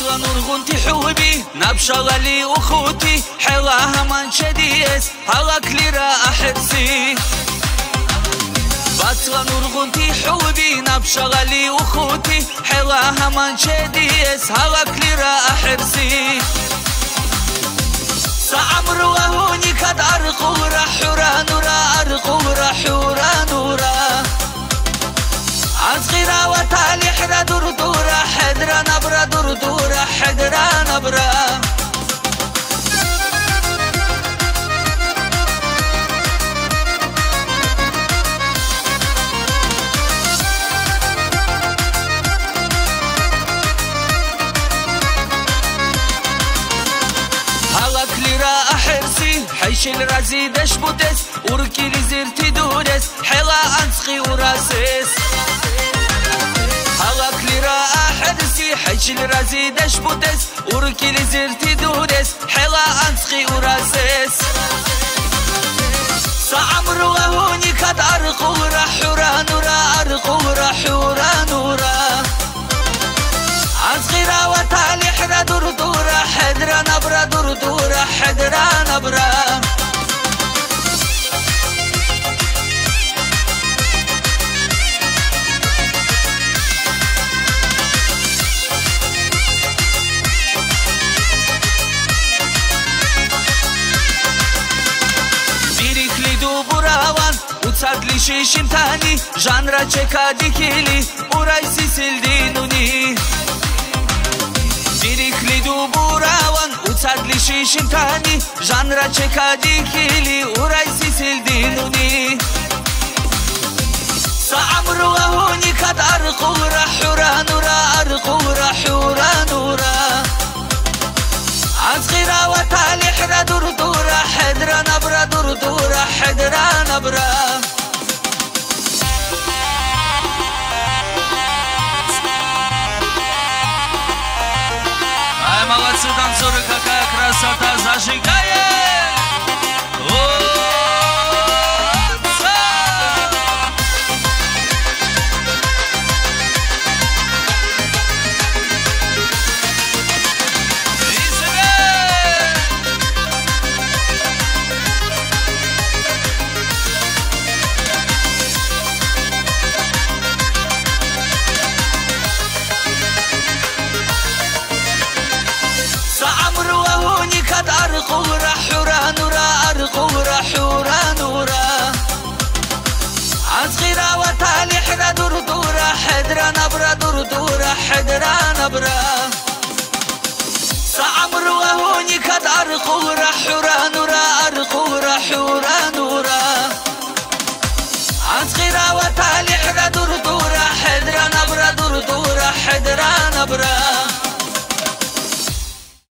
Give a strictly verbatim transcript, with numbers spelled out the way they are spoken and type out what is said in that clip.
بطلة نرغنتي حوبي نبشغلي أخوتي حلاها من شديس هلاك لرا أحرسي بطلة نرغنتي حوبي نبشغلي أخوتي حلاها من شديس هلاك لرا أحرسي سعمر وهوني كد أرقورا حورا نورا أرقورا حورا نورا عزغيرا وتالي حدا دردورا حدرا نبرا دردورا حدرا نبرا هلاك لرا أحرسي حيش الرازي دش بوتس وركي لزيرتي دورس حلا أنسخي وراسيس هلاك لرا أحرسي حيش الرازي دش بوتس وركي لزيرتي دورس حلا أنسخي وراسيس سعمر وهوني كد أرقورا حورا نورا أرقورا حورا نورا عزغيرا وتالي حدا دردورا حدرا نبرا دردورا حدرا نبرا بيريك لي دوبراوان وتصاد لي شيشم تاني جانرا چكادي كيلي ورايسي سلدينوني بيريك لي دوبراوان وتصاد لي شيشم تاني جانرا چكادي كيلي ورايسي سلدينوني سعمر وهوني كد أرقورا حورا نورا أرقورا حورا نورا عزغيرا وتالي حدا دردورا حدرا نبرا دردورا حدرا نبرا Ай, молодцы, танцоры, какая красота, зажигает! أرقورا حورا نورا أرقورا حورا نورا عزغيرا وتالي حدا دردورا حدرا نبرا دردورا حدرا نبرا سعمر وهوني كد أرقورا حورا نورا أرقورا حورا نورا عزغيرا وتالي حدا دردورا حدرا نبرا دردورا حدرا نبرا